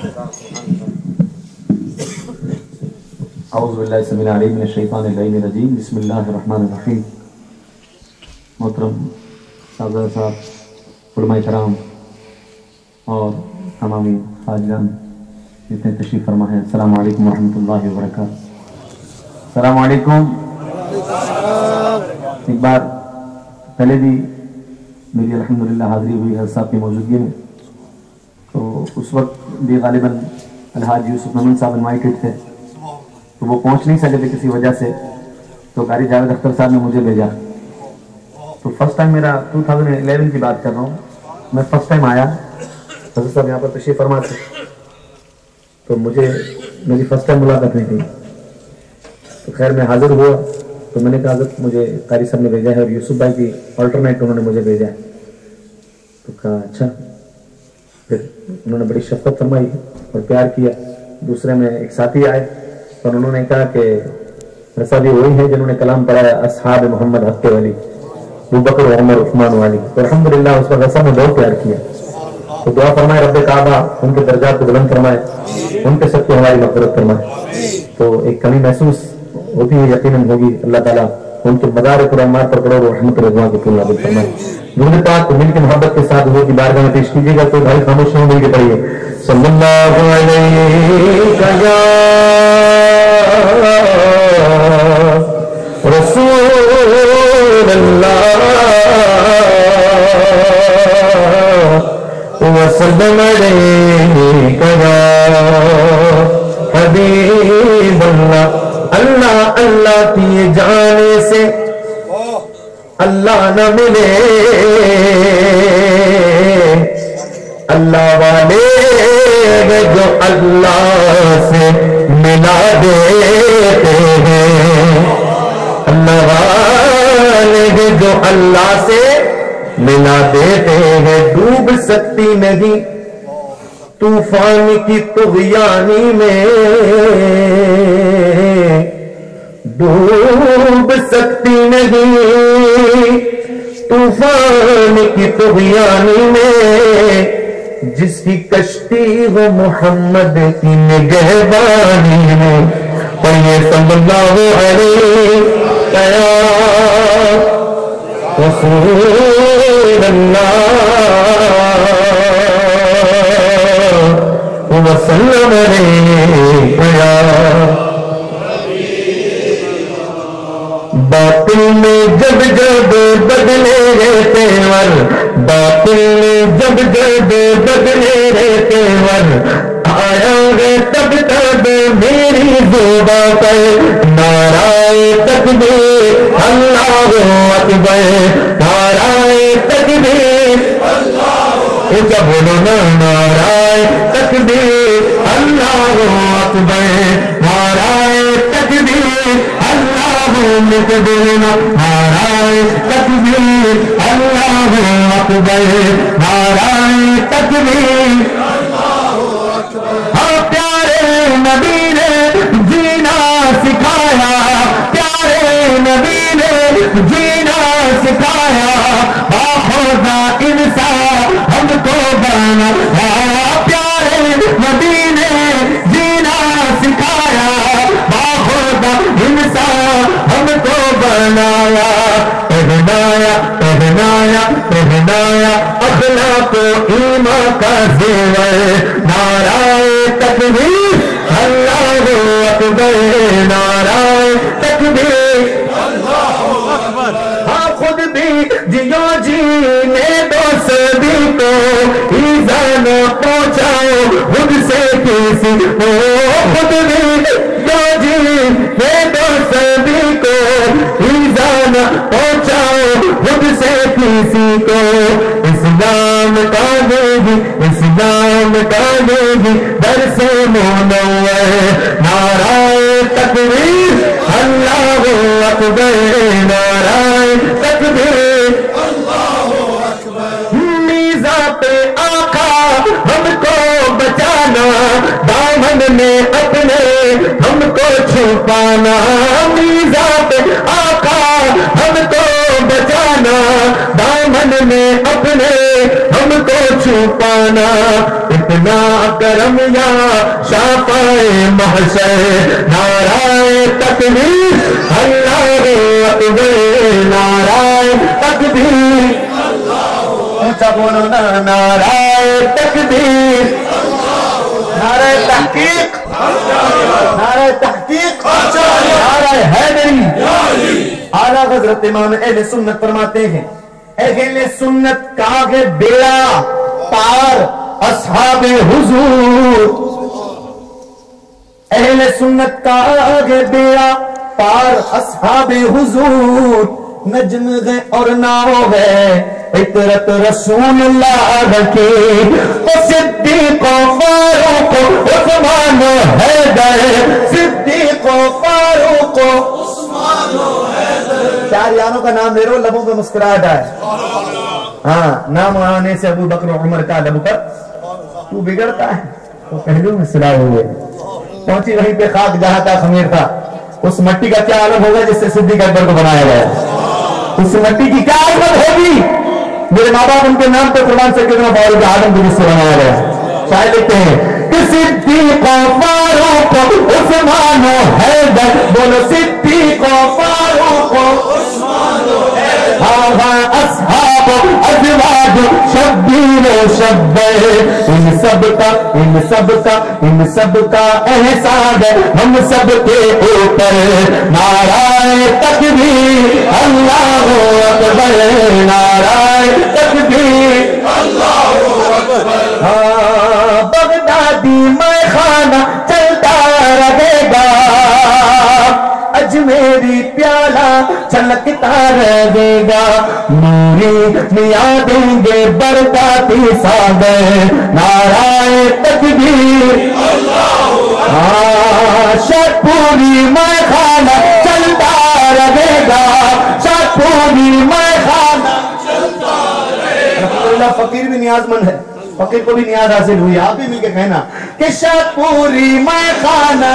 اعوذ باللہ السمیع العلیم من الشیطان الرجیم، بسم اللہ الرحمن الرحیم۔ محترم صاحبزادہ صاحب، علماء کرام اور تمامی حاضران جتنے تشریف فرما ہیں، السلام علیکم ورحمۃ اللہ وبرکاتہ۔ السلام علیکم۔ ایک بار پہلے بھی میری الحمدللہ حاضری ہوئی حضرت صاحب کی موجودگی میں، تو اس وقت بھی غالباً الحاج یوسف نمن صاحب انوائٹڈ تھے، تو وہ پہنچ نہیں سکے تھے کسی وجہ سے، تو قاری جاوید اختر صاحب نے مجھے بھیجا۔ تو فرسٹ ٹائم میرا 2011 کی بات کر رہا ہوں، میں فرسٹ ٹائم آیا، حضرت صاحب یہاں پر تشریف فرما تھے، تو مجھے میری فرسٹ ٹائم ملاقات نہیں تھی، تو خیر میں حاضر ہوا، تو میں نے کہا حضرت مجھے قاری صاحب نے بھیجا ہے اور یوسف بھائی کی آلٹرنیٹ انہوں نے مجھے بھیجا ہے۔ تو کہا اچھا، پھر انہوں نے بڑی شفقت فرمائی اور پیار کیا۔ دوسرے میں ایک ساتھی آئے اور انہوں نے کہا کہ ایسا بھی وہی ہے جنہوں نے کلام پڑھایا اصحاب محمد حق والی، ابو بکر عمر عثمان والی، تو الحمدللہ اس وقت ایسا نے بہت پیار کیا۔ تو دعا فرمائے رب کعبہ ان کے درجات کو بلند فرمائے، ان کے سب کو ہماری مغفرت فرمائے۔ تو ایک کمی محسوس ہوتی ہے، یقیناً ہوگی، اللہ تعالیٰ ان کے مزار کرامات پر کروڑوں رحمت رضوان کو نازل فرمائے۔ درود پاک کو مل کے محبت کے ساتھ حضور کی بارگاہ میں پیش کیجیے گا، تو بھائی خاموش ہوں، مل کے پڑھیے صلی اللہ علیہ یا رسول اللہ وسلم علیک یا حبیب اللہ۔ اللہ اللہ کیے جانے سے اللہ نہ ملے، اللہ والے جو اللہ سے ملا دیتے ہیں، اللہ والے جو اللہ سے ملا دیتے ہیں، ڈوب سکتی نہیں طوفان کی طغیانی میں، ڈوب سکتی نہیں طوفان کی طغیانی میں، جس کی کشتی ہو محمد کی نگہبانی میں۔ پڑھیے صلی اللہ علیہ رسول اللہ وسلم علیہ یا باطل میں جب جب بدلے رہتے ور، باطل میں جب جب بدلے رہتے ور، آیا گے تب تب میری زوبہ پر نعرہ تکبیر اللہ اکبر، نعرہ تکبیر ایسا بولو نا، نعرہ تکبیر اللہ اکبر، نعرہ تکبیر اللہ اکبر، نعرہ تکبیر اللہ اکبر، نعرہ تکبیر اللہ اکبر۔ ہاں پیارے نبی نے جینا سکھایا، پیارے نبی نے جینا سکھایا، باخوذہ انسان ہم کو بنایا، پیارے نبی نے جینا سکھایا، باخوذہ انسان ہم کو بنایا، پہنایا پہنایا پہنایا اخلاق و ایمان کا زیور، نعرہ تکبیر اللہ اکبر، نعرہ تکبیر اللہ اکبر۔ ہاں خود بھی جیو جینے دو سبھی کو، ایذا نہ پہنچاؤ خود سے کسی کو، خود بھی جیو جینے دو سبھی کو، ایذا نہ پہنچاؤ خود سے کسی کو، اسلام کا دیگی اسلام کا دیگی در سے منور، نعرہ تکبیر اللہ اکبر، نعرہ تکبیر اللہ اکبر۔ میزا پہ آقا ہم کو بچانا، دامن میں اپنے ہم کو چھپانا، میزا پہ آقا ہم کو بچانا، دامن میں اپنے ہم کو چھپانا، اتنا کرم یا شافعِ محشر، نعرہ تکبیر اللہ اکبر، نعرہ تکبیر، اونچا بولو نا، نعرہ تکبیر، نعرہ تحقیق، نعرہ تحقیق، نعرہ حیدری۔ اعلیٰ حضرت امام اہل سنت فرماتے ہیں اہل سنت کا ہے بیڑا پار اصحاب حضور، اہل سنت کا ہے بیڑا پار اصحاب حضور، نجم ہے اور ناؤ ہے عطرت رسول اللہ کی، صدیق و فاروق عثمان و حیدر، صدیق و فاروق عثمان و حیدر۔ چار یاروں کا نام لے رہا ہوں، لبوں پہ مسکراہٹ آئے، ہاں نام آنے سے ابو بکر و عمر کا لب پر تو بگڑتا ہے، تو پہلو میں سلائے ہوئے پہنچی وہیں پہ خاک جہاں کا خمیر تھا، اس مٹی کا کیا عالم ہوگا جس سے صدیق اکبر کو بنایا گیا، اس مٹی کی کیا عظمت ہوگی، میرے ماں باپ ان کے نام پہ قربان سے کتنا فاروق اعظم کو جس سے بنایا گیا۔ شاید لکھتے ہیں کہ صدیق و فاروق عثمان و حیدر، بولو صدیق و فاروق عثمان و حیدر، ہاں اصحاب ازواج شبیر و شبیر، ان سب کا احسان ہے ہم سب کے اوپر، نعرہ تکبیر اللہ اکبر، نعرہ تکبیر اللہ اکبر۔ ہاں بغدادی میں خانہ چلتا رہے گا، اجمیری پیالہ چھلکتا رہے گا، نوری میاں دیں گے برکاتی ساگر، نعرہ تکبیر ہاں شاہپوری میں خانہ چلتا رہے گا، شاہپوری میں خانہ چلتا رہے گا۔ الحمدللہ فقیر بھی نیاز مند ہے، فقیر کو بھی نیاز حاصل ہوئی، آپ بھی مل کے کہنا کہ شاہپوری میں خانہ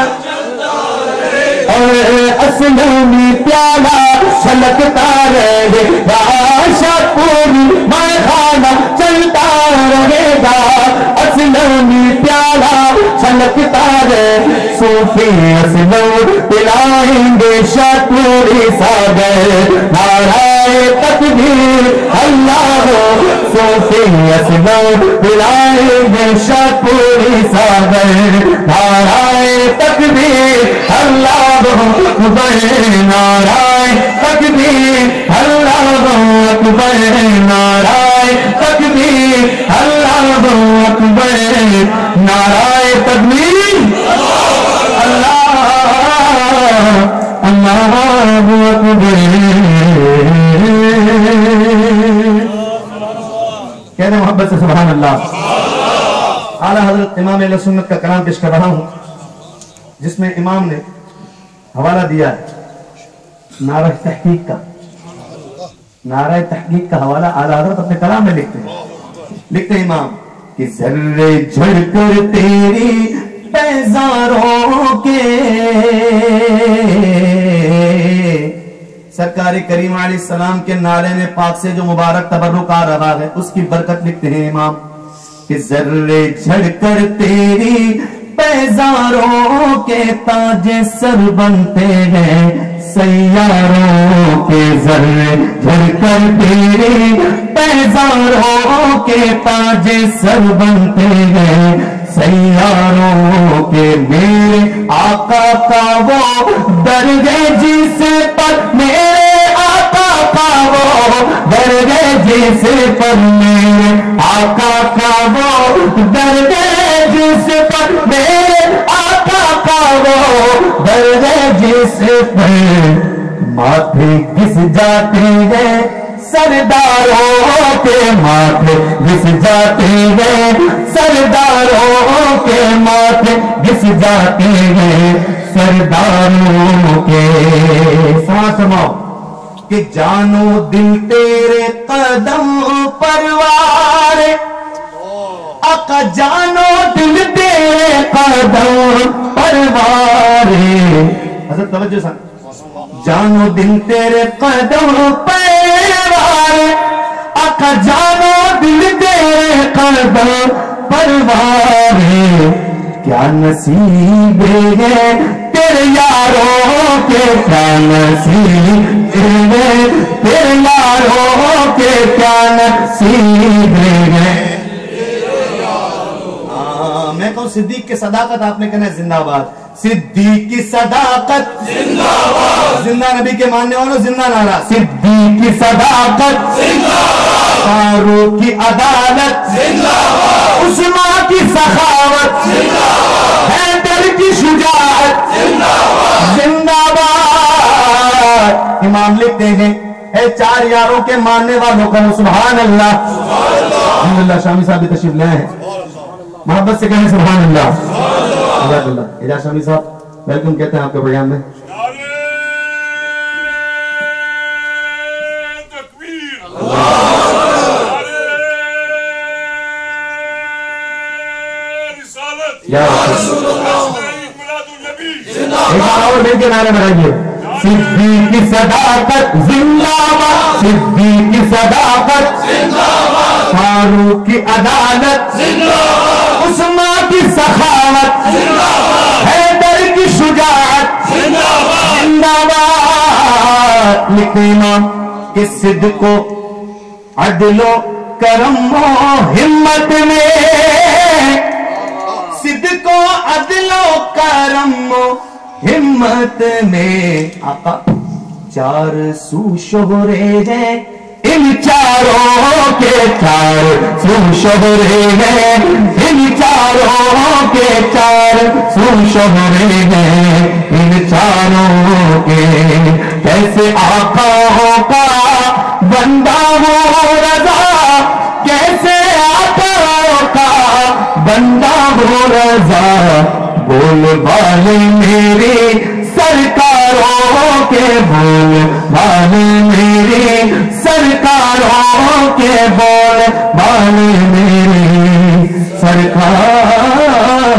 اور اسلامی پیالہ چھلکتا رہے گا، شاہپوری میں خانہ چلتا رہے گا، اسلامی پیالہ چھلکتا رہے، صوفی اسلام پلائیں گے شاہپوری ساگر، نعرہ تکبیر اللہ ہو، صوفی اسلام پلائیں گے شاہپوری ساگر، نعرہ تکبیر اللہ اکبر، نعرہ تکبیر اللہ اکبر، نعرہ تکبیر اللہ اکبر، نعرہ تکبیر اللہ اکبر۔ کہنے محبت سے سبحان اللہ۔ اعلیٰ حضرت امام اہل سنت کا کلام پیش کر رہا ہوں جس میں امام نے حوالہ دیا ہے نعرہ تحقیق کا، نعرہ تحقیق کا حوالہ اعلیٰ حضرت اپنے کلام میں لکھتے ہیں امام کہ ذرے جھڑ کر تیری پیزاروں کے، سرکار کریم علیہ السلام کے نالے پاک سے جو مبارک تبرک آ رہا ہے اس کی برکت لکھتے ہیں امام کہ ذرے جھڑ کر تیری پیزاروں کے تاج سر بنتے ہیں سیاروں کے، ذرے جھڑ کر تیری پیزاروں کے تاج سر بنتے ہیں سیاروں کے، میرے آقا کا وہ درگہ جس پر، میرے آقا کا وہ درگہ جس پر، میرے آقا کا وہ درگہ جس پر، میرے آقا کا وہ درگہ جس پر، ماتھے گھس جاتے ہیں سرداروں کے، ماتھے گھس جاتے ہیں سرداروں کے، ماتھے گھس جاتے ہیں سرداروں کے۔ سماؤ کہ جانو دل تیرے قدم پروار، آقا جانو دل تیرے قدم پروار، حضرت توجہ سن، جانو دل تیرے قدم پروار، آقا جانو دل تیرے قدم پروارے کیا نصیب ہے تیرے یاروں کے کیا نصیب ہے تیرے یاروں کے کیا نصیب ہے میں کہوں صدیق کی صداقت آپ نے کہنا ہے زندہ باد صدیق کی صداقت زندہ باد زندہ نبی کے ماننے والوں زندہ نعرہ صدیق کی صداقت زندہ باد فاروق کی عدالت زندہ باد عثمان کی سخاوت زندہ باد حیدر کی شجاعت زندہ باد زندہ باد امام لکھتے ہیں اے چار یاروں کے ماننے والوں کو سبحان اللہ الحمدللہ شامی صاحب بھی تشریف لے آئے ہیں محبت سے کہیں سبحان اللہ اللہ اجاز شامی صاحب ویلکم کہتے ہیں آپ کے پروگرام میں ایک بار اور مل کے نعرے بنائیے صدیق کی صداقت زندہ باد صدیق کی صداقت زندہ باد فاروق کی عدالت زندہ باد عثمان کی سخاوت زندہ باد حیدر کی شجاعت زندہ باد زندہ باد لکھتے امام کہ صدق و عدل و کرم و ہمت میں صدق و عدل و کرم و ہمت میں آقا چار سو شہرے ہیں ان چاروں کے چار سو شہرے ہیں ان چاروں کے چار سو شہرے ہیں ان چاروں کے کیسے آقا کا بندہ ہو رضا کیسے آقا کا بندہ ہو رضا بول والے میرے سرکاروں کے بول والے میرے سرکاروں کے بول والے میرے سرکاروں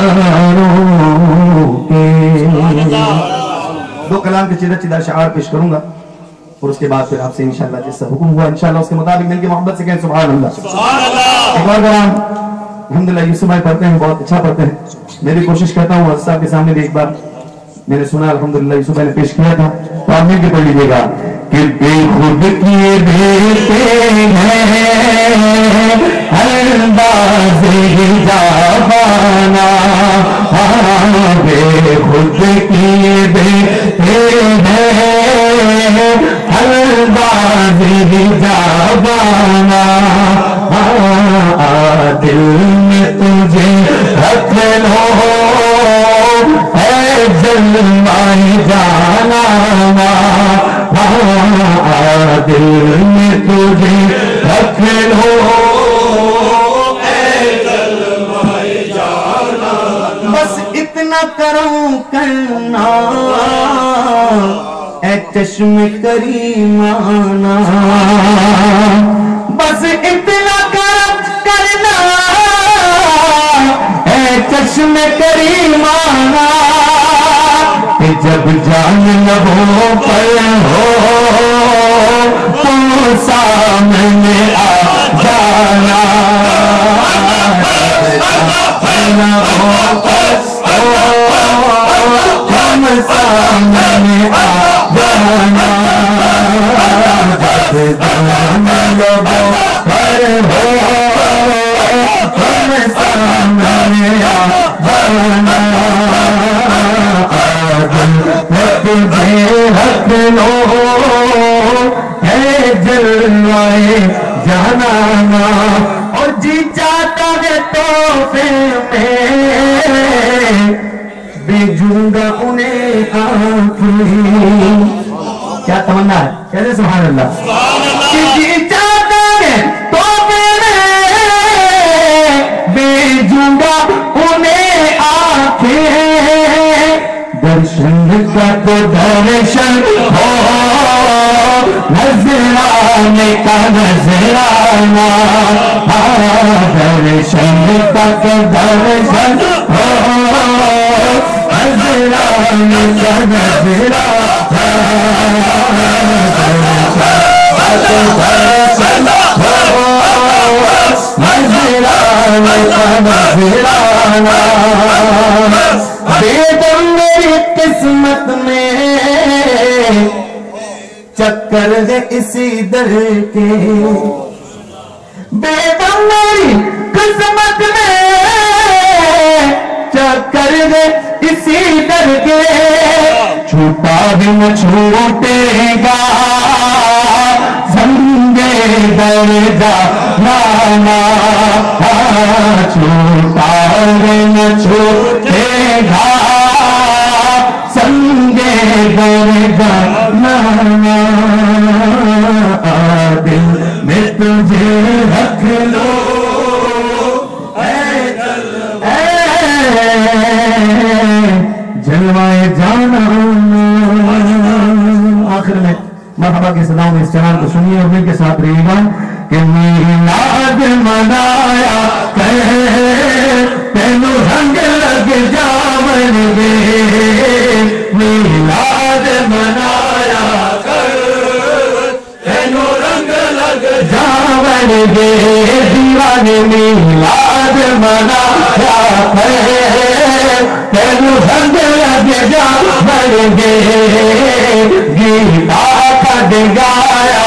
کے دو کلام کے چیدہ چیدہ شعار پیش کروں گا اور اس کے بعد پھر آپ سے انشاءاللہ جس سے حکم ہوا انشاءاللہ اس کے مطابق مل کے محبت سے کہیں سبحان اللہ سبحان اللہ ایک اور کلام الحمدللہ یوسف بھائی پڑھتے ہیں بہت اچھا پڑھتے ہیں میں بھی کوشش کرتا ہوں حضرت صاحب کے سامنے بھی ایک بار میں نے سنا الحمدللہ یوسف بھائی نے پیش کیا تھا تو آپ مل کے پڑھ لیجیے گا کہ بے خود کیے بیٹے ہیں انداز جاوانا بے خود کیے بیٹے ہیں انداز جاوانا دل میں تجھے رکھ لو اے جلوہ جانا دل میں تجھے رکھ لو اے جلوہ جانا بس اتنا کرم کرنا اے چشم کریمانہ بس اتنا کرم کرنا اے چشم کریمانہ جب جان لبوں پر ہو تو سامنے آ جانا ہم سامنے آ جانا جب جان لبوں پر ہو ہم سامنے آ جانا تجھے حق لو ہے جلوائے جانانا اور جی چاہتا ہے تحفے میں بھیجوں گا انہیں آنکھیں کیا تمنا ہے کہتے سبحان اللہ جی چاہتا ہے تحفے میں بھیجوں گا انہیں آنکھیں درشن کا تو درشن ہو نظرانے کا نظرانہ درشن کا تو درشن ہو نظرانے کا نظرانہ درشن کا تو درشن ہو نذرانہ بیگم میری قسمت میں چکر ہے اسی در کے بیگم میری قسمت میں چکر ہے اسی در کے چھوٹا بھی نہ چھوٹے گا سنگے در جانا چھوٹا بھی نہ چھوٹے گا سنگے در جانا دل میں تجھے رکھ لو جلوائے جانا آخر میں مرحبا کے صداؤں میں اس چنان کو سنیے اور مل کے ساتھ رہے گا کہ میلاد منایا تینو رنگ لگ جاون گے میلاد منایا تینو رنگ لگ جاون گے دیوانے میلاد منایا تینو رنگ لگ جاون گے گیتا کھڈ گایا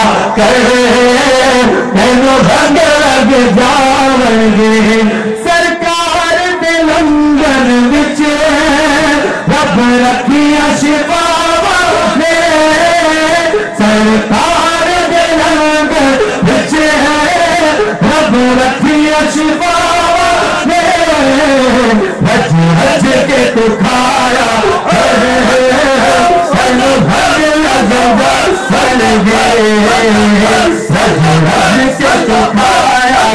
تینو رنگ لگ جاون گے سرکار دے لنگر وچ رب رکھیا شفاواں نے سرکار دے لنگر وچ رب رکھیا شفاواں نے بچ بچ کے تو کھایا تینو رنگ لگ جاون گے بچ بچ کے تو کھایا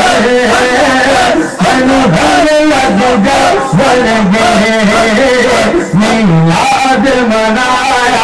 تینو رنگ لگ جاون گے میلاد منایا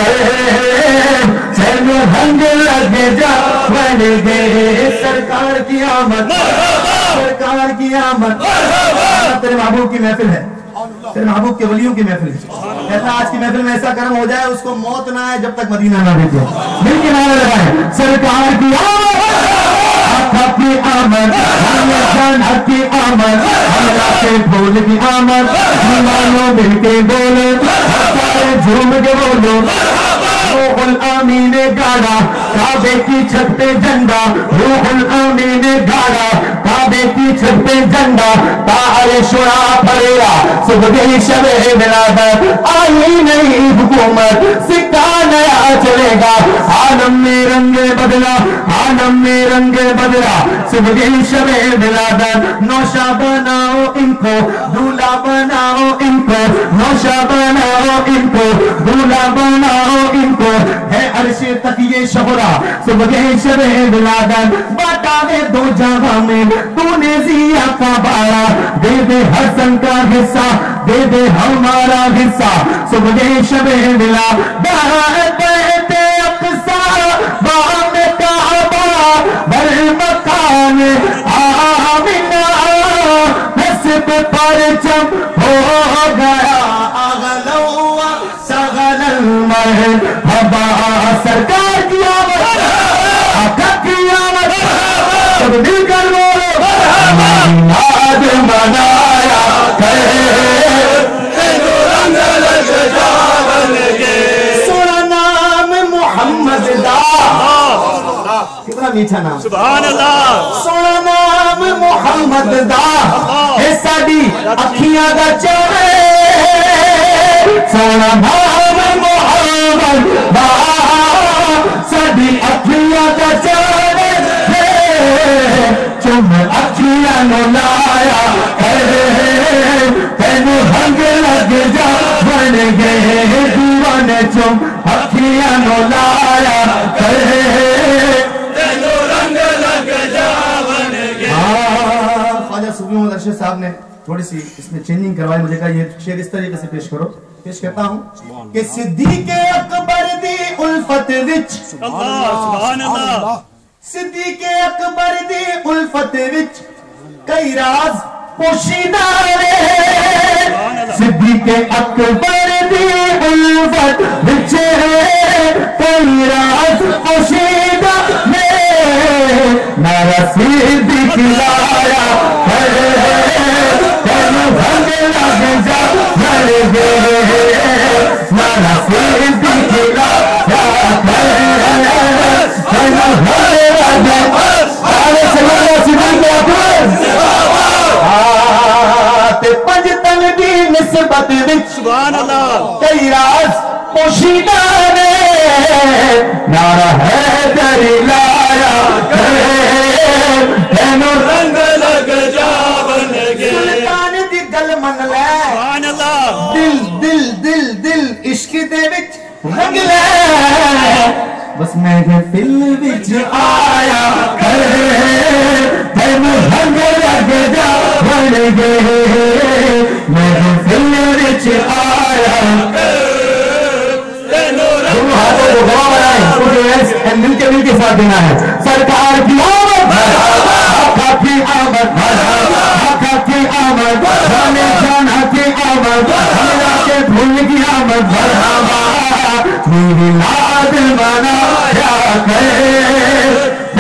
تینو رنگ لگ جاون گے سرکار کی آمد سرکار کی آمد تیرے محبوب کی محفل ہے تیرے محبوب کے ولیوں کی محفل ہے کہتا آج کی محفل میں ایسا کرم ہو جائے اس کو موت نہ آئے جب تک مدینہ نہ بھیجے مل کے نعرہ لگائیں سرکار کی آمد کی آمد جان کی آمد اللہ کے بھول کی آمد مانو مل کے بولو سارے جھوم کے بولو روح الامین نے گاڑا کعبے کی چھت پہ جھنڈا روح الامین نے گاڑا کعبے کی چھت پہ جھنڈا باہر شعا پھڑیا صبح شب ولادت آئی نئی حکومت سکہ نیا چلے گا عالم میں رنگ بدلا عالم میں رنگ بدلا صبح شب ولادت نوشا بناؤ ان کو دولہا بناؤ ان کو نوشا بناؤ ان کو دولہا بناؤ ان کو ہے عرش تک یہ شہرا صبح شب ولادت باٹا ہے دو جگہ میں تو نے ضیا کا بارہ دے دے حسن کا حصہ دے دے ہمارا حصہ صبح شب ولادت بیت اقصی بام کعبہ بر مکان آمنہ نصب پرچم ہو گیا اغلو سغل المرحبا سرکار کی آمد آقا کی آمد سب مل کر بولو میلاد منایا تینو رنگ لگ جاون گے سونا نام محمد دا کتنا میٹھا نام سبحان اللہ سونا نام محمد دا اے ساڈی اکھیاں دا چوے سونا نام محمد دا ساڈی اکھیاں دا چوے چم اکھیاں نو لایا تینو رنگ لگ جاون گے دیوانے چم اکھیاں نو لایا تینو رنگ لگ جاون گے خواجہ صوفی محمد ارشد صاحب نے تھوڑی سی اس میں چینجنگ کروائی مجھے کہا یہ شعر اس طریقے سے پیش کرو پیش کرتا ہوں کہ صدیق اکبر دی الفت وچ سبحان اللہ صدیق اکبر دی الفت وچ کئی راز پوشیدہ رہے صدیق اکبر دی الفت وچ کئی راز پوشیدہ رہے نعرہ صدیق لایا نسبت وچ سبحان اللہ کئی راز پوشیدہ نے نعرہ حیدر لایا کرے تینوں رنگ لگ جاون گے سلطان دی گل من لے سبحان اللہ دل دل دل دل عشق دے وچ رنگ لے بس محفل وچ آیا کرے تینوں رنگ لگ جاون گے محفل وچ آیا مل کے ساتھ دینا ہے سرکار کی آمد آقا کی آمد آقا کی آمد جانے جانا کی آمد ہمارا کے بھول کی آمد مرحبا میری لاد منا کیا کرے